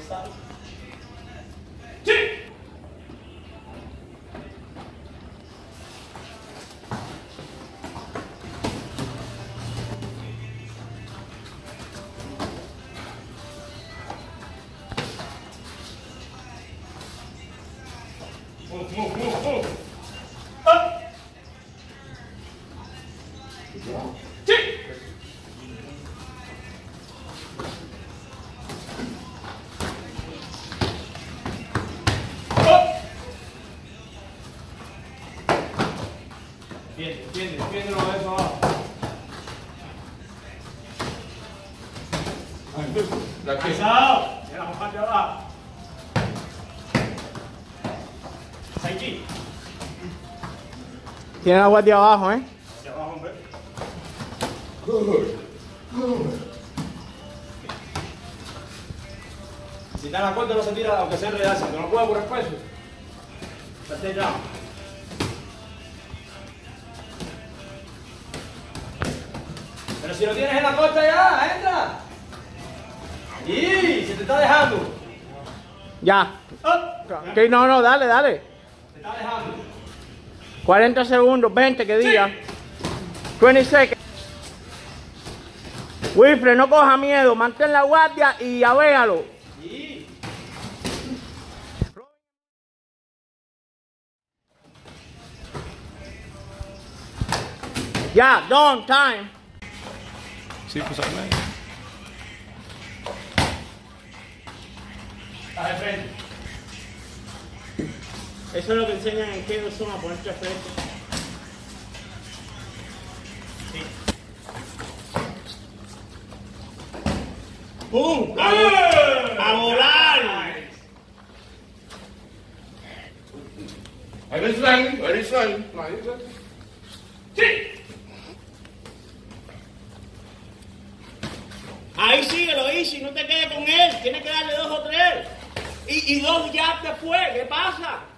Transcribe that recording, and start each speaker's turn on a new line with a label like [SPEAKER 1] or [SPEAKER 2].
[SPEAKER 1] está. ¡Sí! Move. Up. Sí. Defiéndelo de eso abajo. Pisado. De la parte de abajo. Sergio.
[SPEAKER 2] Tiene la guardia abajo, ¿eh?
[SPEAKER 1] Hacia abajo, hombre. Si está en la cuenta no se tira, aunque sea enredarse, que no pueda por el peso. Salte ya. Pero si lo tienes en la costa ya, entra. Y se te está dejando.
[SPEAKER 2] Ya. Ok, no, dale.
[SPEAKER 1] Se está dejando.
[SPEAKER 2] 40 segundos, 20, que diga.
[SPEAKER 1] Sí.
[SPEAKER 2] 20 seconds. Wynter, no coja miedo, mantén la guardia y avéalo.
[SPEAKER 1] Sí.
[SPEAKER 2] Ya, done, time.
[SPEAKER 3] Sí, pues amén.
[SPEAKER 1] Estás de frente.
[SPEAKER 2] Eso es lo que enseñan en que son a ponerte de frente.
[SPEAKER 1] Sí.
[SPEAKER 2] ¡Pum! ¡A volar!
[SPEAKER 3] Very slow.
[SPEAKER 1] Sí.
[SPEAKER 2] Ahí síguelo, Easy, no te quedes con él. Tienes que darle 2 o 3. Y 2 jabs después, ¿qué pasa?